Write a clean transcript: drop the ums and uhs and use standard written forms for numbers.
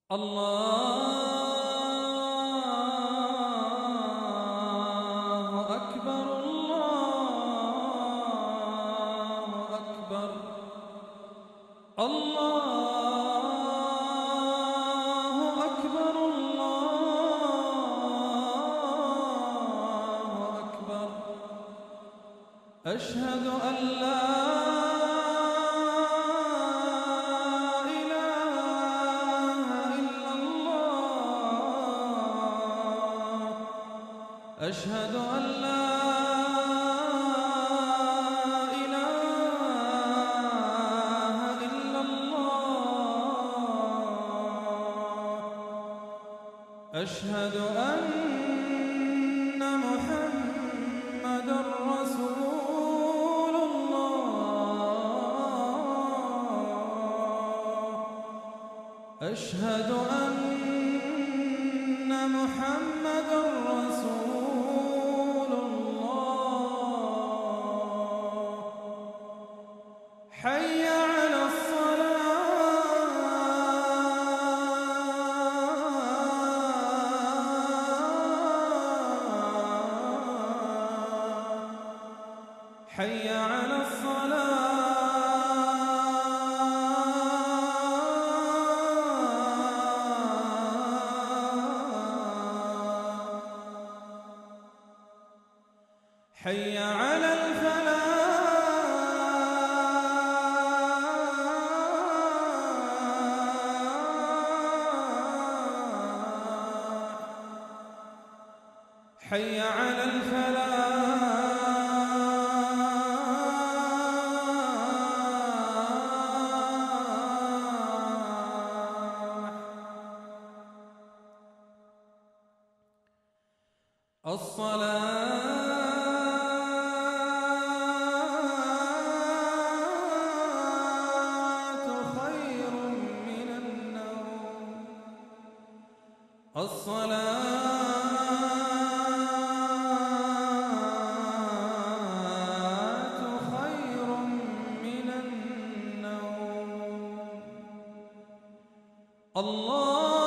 الله أكبر الله أكبر الله أكبر الله أكبر أشهد أن لا أشهد أن لا إله إلا الله أشهد أن محمدًا رسول الله أشهد أن محمدًا رسول حي على الصلاة حي على الصلاة حي على الفلاح حي على الفلاح الصلاة خير من النوم الصلاة خير من النوم الله